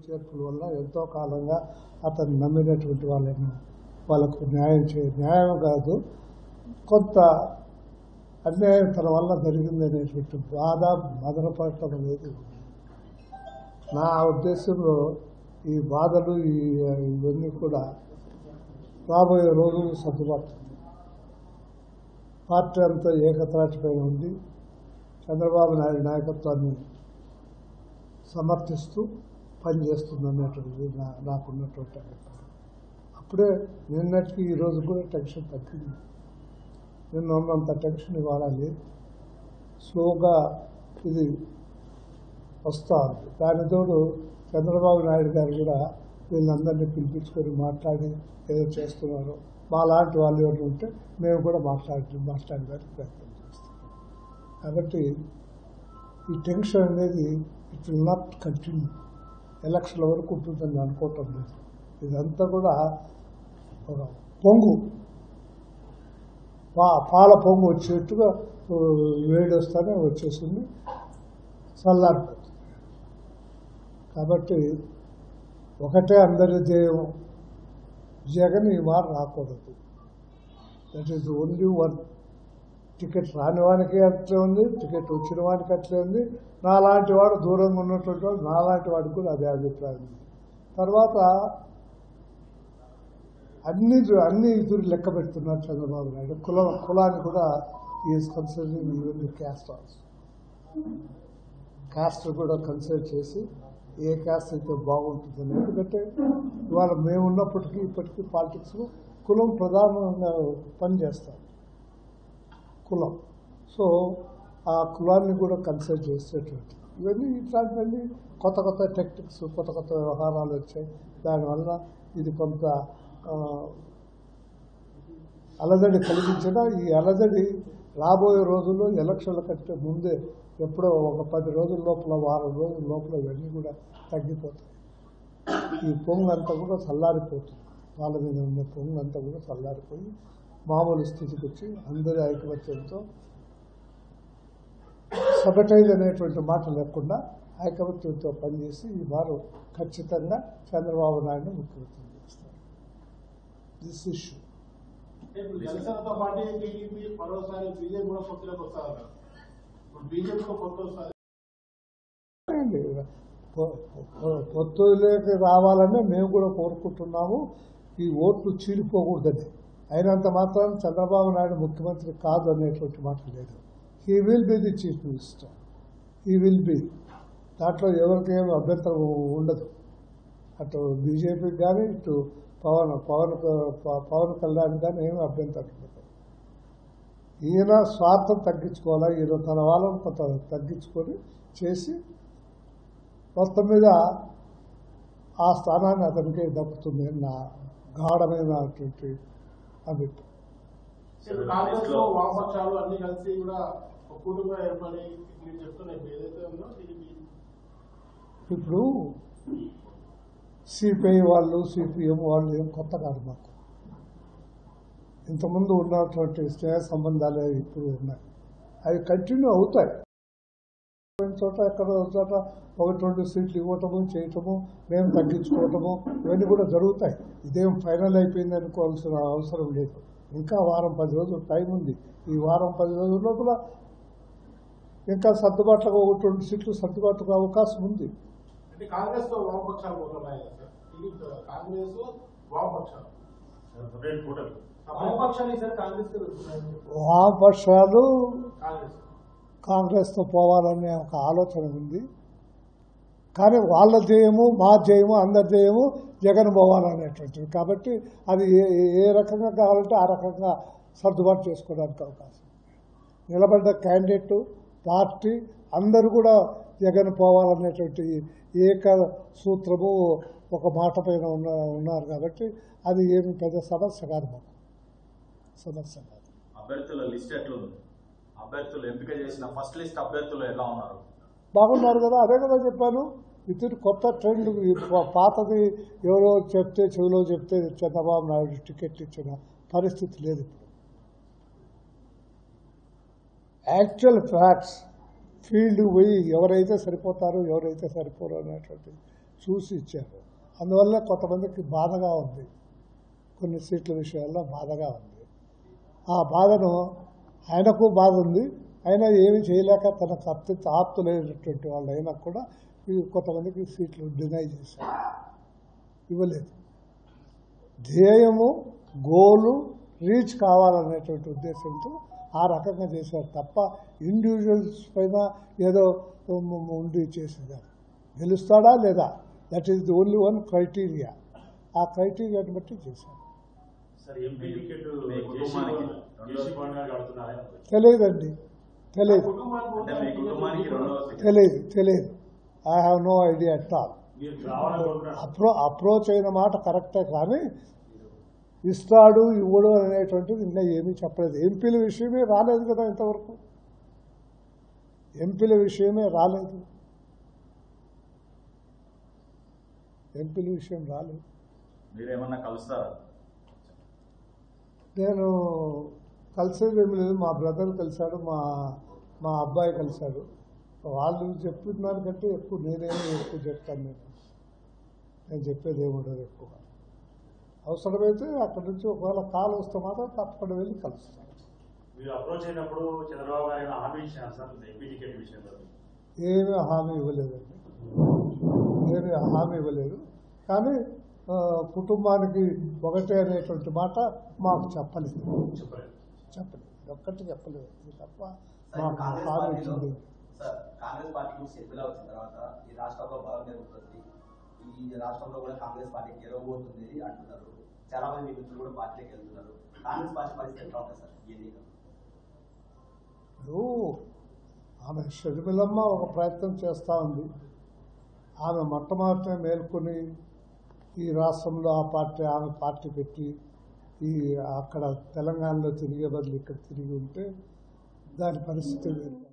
చేర్పుల వల్ల ఎంతో కాలంగా అతను నమ్మినటువంటి వాళ్ళకు న్యాయం కాదు, కొంత అన్యాయం తన వల్ల జరిగిందనేటువంటి బాధ మదనపడటం అనేది. నా ఉద్దేశంలో ఈ బాధలు ఇవన్నీ కూడా రాబోయే రోజులు సర్దుబాటు. పార్టీ అంతా ఏకత్రాటిపైన ఉంది. చంద్రబాబు నాయుడు నాయకత్వాన్ని సమర్థిస్తూ పనిచేస్తుంది అన్నటువంటిది నాకున్నటువంటి అభిప్రాయం. అప్పుడే నిన్నటికి ఈ రోజు కూడా టెన్షన్ తగ్గింది. నిన్న ఉన్నంత టెన్షన్ ఇవాళ లేదు. స్లోగా ఇది వస్తూ ఉంది. దాని తోడు చంద్రబాబు నాయుడు గారు కూడా వీళ్ళందరినీ పిలిపించుకొని మాట్లాడి ఏదో చేస్తున్నారు. మా లాంటి వాళ్ళు ఎవరు ఉంటే మేము కూడా మాట్లాడడానికి ప్రయత్నం చేస్తాం. కాబట్టి ఈ టెన్షన్ అనేది ఇట్ విల్ నాట్ కంటిన్యూ. ఎలక్షన్ల వరకు ఉంటుందని అనుకోవటం లేదు. ఇదంతా కూడా ఒక పొంగు, పాల పొంగు వచ్చేట్టుగా వేడి వస్తానే వచ్చేసింది, చల్లారిపోతుంది. కాబట్టి ఒకటే అందరి ధ్యేయం, జగన్ ఈ వారు రాకూడదు. That is only one. Ticket రాని వానికి అట్లే ఉంది, టికెట్ వచ్చిన వానికి అట్లే ఉంది. నాలాంటి వాడు దూరంగా ఉన్నటువంటి వాడు నాలాంటి వాడికి కూడా అదే అభిప్రాయం ఉంది. తర్వాత అన్ని ఇద్దరు లెక్క పెడుతున్నారు చంద్రబాబు నాయుడు. కులాన్ని కూడా is considering even the caste also. Caste కూడా కన్సిడర్ చేసి ఏ క్యాస్ట్ అయితే బాగుంటుందని. ఎందుకంటే ఇవాళ మేము ఉన్నప్పటికీ ఇప్పటికీ పాలిటిక్స్లో కులం ప్రధానంగా పనిచేస్తారు. కులం. సో ఆ కులాన్ని కూడా కన్సిడర్ చేసేటువంటి ఇవన్నీ ఇట్లాంటివన్నీ కొత్త కొత్త టెక్నిక్స్, కొత్త కొత్త వ్యవహారాలు వచ్చాయి. దానివల్ల ఇది కొంత అలజడి కలిగించిన ఈ అలజడి రాబోయే రోజుల్లో ఎలక్షన్ల కంటే ముందే ఎప్పుడో ఒక 10 రోజుల లోపల, వారం రోజుల లోపల ఇవన్నీ కూడా తగ్గిపోతాయి. ఈ పొంగు అంతా కూడా చల్లారిపోతుంది. వాళ్ళ మీద ఉన్న పొంగు అంతా కూడా చల్లారిపోయి మామూలు స్థితికి వచ్చి అందరి ఐకమత్యంతో సబటైజ్ అనేటువంటి మాట లేకుండా ఐకమత్యంతో పనిచేసి ఈ వారు ఖచ్చితంగా చంద్రబాబు నాయుడు ముఖ్యమంత్రి చేస్తారు. దిస్ ఇష్యూ జనసేనతో పాటు టీడీపీ మరోసారి బీజేపీ కూడా పొత్తులోకి వస్తారు. బీజేపీతో పొత్తు వస్తారు. పొత్తులోకి రావాలని మేము కూడా కోరుకుంటున్నాము. ఈ ఓట్లు చీలిపోకూడదని. అయినంత మాత్రం చంద్రబాబు నాయుడు ముఖ్యమంత్రి కాదు అనేటువంటి మాట లేదు. He will be the chief minister. He will be. దాంట్లో ఎవరికి ఏమి అభ్యంతరం ఉండదు. అటు బీజేపీకి కానీ ఇటు పవన్ కళ్యాణ్ కానీ ఏమి అభ్యంతరం ఉండదు. ఈయన స్వార్థం తగ్గించుకోవాలా, ఈయన తన వాళ్ళని కొంత తగ్గించుకొని చేసి మొత్తం మీద ఆ స్థానాన్ని అతనికి దక్కుతుంది నా గాఢమైనటువంటి అభిప్రాయం. కాంగ్రెస్లో వామపక్షాలు అన్ని కలిసి కూడా కూటుగా ఏర్పడి మీరు చెప్తున్నారు ఏదైతే ఉందో ఇప్పుడు సిపిఐ వాళ్ళు, సిపిఎం వాళ్ళు ఏం కొత్త కాదు మాకు. ఇంతకుముందు ఉన్నటువంటి స్నేహ సంబంధాలే ఇప్పుడు ఉన్నాయి. అవి కంటిన్యూ అవుతాయి. చోట ఎక్కడో చోట 1-2 సీట్లు ఇవ్వటము, చేయటము, మేము తగ్గించుకోవటము ఇవన్నీ కూడా జరుగుతాయి. ఇదేం ఫైనల్ అయిపోయింది అనుకోవాల్సిన అవసరం లేదు. ఇంకా వారం 10 రోజులు టైం ఉంది. ఈ వారం 10 రోజుల్లో కూడా ఇంకా సర్దుబాట్లకు 1-2 సీట్లు సర్దుబాటుకు అవకాశం ఉంది. కాంగ్రెస్ వామపక్షాలు పోతున్నాయి. కాంగ్రెస్ వామపక్షాలు వామపక్షాలు కాంగ్రెస్తో పోవాలనే ఒక ఆలోచన ఉంది. కానీ వాళ్ళ ధ్యేయము, మా ధ్యేయము, అందరి ధ్యేయము జగన్ పోవాలనేటువంటిది. కాబట్టి అది ఏ రకంగా కావాలంటే ఆ రకంగా సర్దుబాటు చేసుకోవడానికి అవకాశం. నిలబడ్డ క్యాండిడేట్, పార్టీ అందరూ కూడా జగన్ పోవాలనేటువంటి ఏక సూత్రము, ఒక మాట పైన ఉన్నారు. కాబట్టి అది ఏమి పెద్ద సమస్య కాదు, మాకు సమస్య కాదు. అభ్యర్థుల లిస్ట్ ఎట్లుంది? అభ్యర్థులు ఎంపిక చేసిన ఫస్ట్ లిస్ట్ అభ్యర్థులు ఎలా ఉన్నారు? బాగున్నారు కదా. అదే కదా చెప్పాను. ఇది కొత్త ట్రెండ్. పాతది ఎవరో చెప్తే, చెవిలో చెప్తే చంద్రబాబు నాయుడు టికెట్లు ఇచ్చిన పరిస్థితి లేదు. ఇప్పుడు యాక్చువల్ ఫ్యాక్ట్స్ ఫీల్డ్ పోయి ఎవరైతే సరిపోతారో ఎవరైతే సరిపోరు అనేటువంటి చూసి ఇచ్చారు. అందువల్ల కొంతమందికి బాధగా ఉంది, కొన్ని సీట్ల విషయాల్లో బాధగా ఉంది. ఆ బాధను ఆయనకు బాధ ఉంది, అయినా ఏమి చేయలేక తనకు అత్యంత ఆప్తులైనటువంటి వాళ్ళు అయినా కూడా కొంతమందికి సీట్లు డినై చేశారు, ఇవ్వలేదు. ధ్యేయము, గోలు రీచ్ కావాలనేటువంటి ఉద్దేశంతో ఆ రకంగా చేశారు తప్ప ఇండివిజువల్స్ పైన ఏదో ఉండి చేసేదారు. గెలుస్తాడా లేదా, that is the only one criteria. ఆ క్రైటీరియాని బట్టి చేశారు. తెలియదండి, తెలియదు, తెలియదు. I have no idea at all. Approach అయిన మాట కరెక్టే, కానీ ఇస్తాడు ఇవ్వడు అనేటువంటిది ఇంకా ఏమీ చెప్పలేదు. ఎంపీల విషయమే రాలేదు కదా ఇంతవరకు, ఎంపీల విషయమే రాలేదు, ఎంపీల విషయం రాలేదు. మీరేమన్నా కలుస్తారా? నేను కలిసేది ఏమి లేదు. మా బ్రదర్ కలిశాడు, మా అబ్బాయి కలిశాడు. వాళ్ళు చెప్పిన దానికంటే ఎక్కువ నేనేమో ఎక్కువ చెప్తాను. నేను చెప్పేది ఏముండదు ఎక్కువ. అవసరమైతే అక్కడి నుంచి ఒకవేళ కాల్ వస్తే మాత్రం తప్పకుండా వెళ్ళి కలుస్తాను. ఏమీ హామీ ఇవ్వలేదండి, ఏమీ హామీ ఇవ్వలేదు. కానీ కుటుంబానికి ఒకటే అనేటువంటి మాట మాకు చెప్పలేదు, ఒక్కటి చెప్పలేదు. ఇది తప్ప మాకు హామీ ఇచ్చింది. కాంగ్రెస్ పార్టీకి సభ్యులు వచ్చిన తర్వాత ఈ రాష్ట్రంలో బలం పెరుగుతుంది, ఈ రాష్ట్రంలో కూడా కాంగ్రెస్ పార్టీ గెలవబోతుంది అంటున్నారు. చాలా మంది మీ మిత్రులు కూడా పార్టీకి వెళ్తున్నారు. కాంగ్రెస్ పార్టీ పరిస్థితి ఎట్లా ఉంటుంది సార్ ఈ ఎన్నికలు? ఆమె షర్మిలమ్మ ఒక ప్రయత్నం చేస్తూ ఉంది. ఆమె మొట్టమొదట మేల్కొని ఈ రాష్ట్రంలో ఆమె పార్టీ పెట్టి అక్కడ తెలంగాణలో తిరిగే బదులు ఇక్కడ తిరిగి ఉంటే దాని పరిస్థితి వేరు.